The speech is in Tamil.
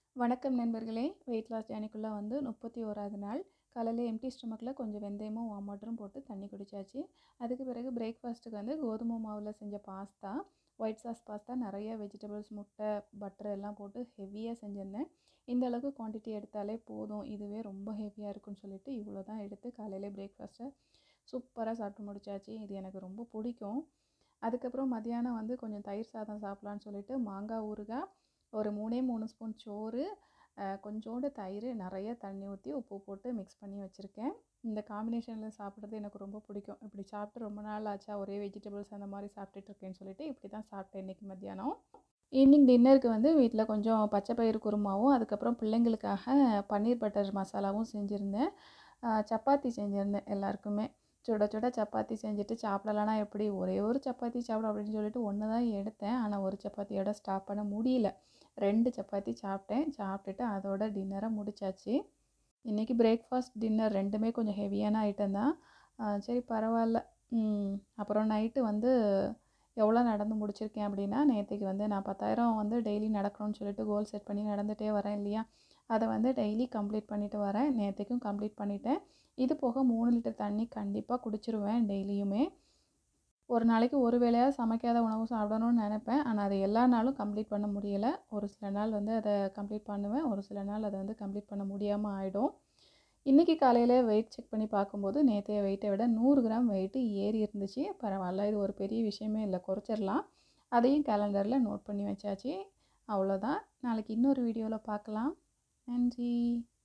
வணக்கம் நண்பர்களே. வெயிட் லாஸ் ஜேர்னிக்குள்ளே வந்து 31வது நாள். காலையில் எம்டி ஸ்டொமக்கில் கொஞ்சம் வெந்தயமும் வார்ம் வாட்டரும் போட்டு தண்ணி குடித்தாச்சு. அதுக்கு பிறகு பிரேக்ஃபாஸ்ட்டுக்கு வந்து கோதுமை மாவில் செஞ்ச பாஸ்தா, ஒயிட் சாஸ் பாஸ்தா, நிறைய வெஜிடபிள்ஸ், முட்டை, பட்டர் எல்லாம் போட்டு ஹெவியாக செஞ்சுருந்தேன். இந்த அளவுக்கு குவான்டிட்டி எடுத்தாலே போதும், இதுவே ரொம்ப ஹெவியாக இருக்குன்னு சொல்லிட்டு இவ்வளோ தான் எடுத்து காலையில் பிரேக்ஃபாஸ்ட்டை சூப்பராக சாப்பிட்டு முடித்தாச்சு. இது எனக்கு ரொம்ப பிடிக்கும். அதுக்கப்புறம் மதியானம் வந்து கொஞ்சம் தயிர் சாதம் சாப்பிட்லான்னு சொல்லிட்டு மாங்காய் ஊறுகாய், ஒரு 3 ஸ்பூன் சோறு, கொஞ்சோண்டு தயிர், நிறைய தண்ணி ஊற்றி உப்பு போட்டு மிக்ஸ் பண்ணி வச்சுருக்கேன். இந்த காம்பினேஷனில் சாப்பிட்றது எனக்கு ரொம்ப பிடிக்கும். இப்படி சாப்பிட்டு ரொம்ப நாள் ஆச்சா, ஒரே வெஜிடபிள்ஸ் அந்த மாதிரி சாப்பிட்டுட்ருக்கேன்னு சொல்லிட்டு இப்படி தான் சாப்பிட்டேன் இன்றைக்கி மத்தியானம். ஈவினிங் டின்னருக்கு வந்து வீட்டில் கொஞ்சம் பச்சை பயிறு குருமாவும், அதுக்கப்புறம் பிள்ளைங்களுக்காக பன்னீர் பட்டர் மசாலாவும் செஞ்சுருந்தேன். சப்பாத்தி செஞ்சுருந்தேன் எல்லாருக்குமே. சுட சுட சப்பாத்தி செஞ்சுட்டு சாப்பிடலான்னா எப்படி, ஒரே ஒரு சப்பாத்தி சாப்பிட அப்படின்னு சொல்லிட்டு ஒன்று தான் எடுத்தேன். ஆனால் ஒரு சப்பாத்தியோட ஸ்டாப் பண்ண முடியல. 2 சப்பாத்தி சாப்பிட்டேன். சாப்பிட்டுட்டு அதோட டின்னரை முடிச்சாச்சு. இன்றைக்கி பிரேக்ஃபாஸ்ட், டின்னர் ரெண்டுமே கொஞ்சம் ஹெவியான ஐட்டம் தான். சரி பரவாயில்ல. அப்புறம் நைட்டு வந்து எவ்வளோ நடந்து முடிச்சிருக்கேன் அப்படின்னா, நேற்றுக்கு வந்து நான் 10,000 வந்து டெய்லி நடக்கணும்னு சொல்லிட்டு கோல் செட் பண்ணி நடந்துகிட்டே வரேன் இல்லையா, அதை வந்து டெய்லி கம்ப்ளீட் பண்ணிவிட்டு வரேன். நேற்றுக்கும் கம்ப்ளீட் பண்ணிட்டேன். இது போக 3 லிட்டர் தண்ணி கண்டிப்பாக குடிச்சிருவேன் டெய்லியுமே. ஒரு நாளைக்கு ஒரு வேளையாக சமைக்காத உணவு சாப்பிடணும்னு நினப்பேன். ஆனால் அதை எல்லா நாளும் கம்ப்ளீட் பண்ண முடியலை. ஒரு சில நாள் வந்து அதை கம்ப்ளீட் பண்ணுவேன், ஒரு சில நாள் அதை வந்து கம்ப்ளீட் பண்ண முடியாமல் ஆகிடும். இன்றைக்கி காலையில் வெயிட் செக் பண்ணி பார்க்கும்போது நேற்றைய வெயிட்டை விட 100 கிராம் வெயிட்டு ஏறி இருந்துச்சு. பரவாயில்ல, இது ஒரு பெரிய விஷயமே இல்லை, குறைச்சிடலாம். அதையும் கேலண்டரில் நோட் பண்ணி வச்சாச்சு. அவ்வளோதான். நாளைக்கு இன்னொரு வீடியோவில் பார்க்கலாம். நன்றி.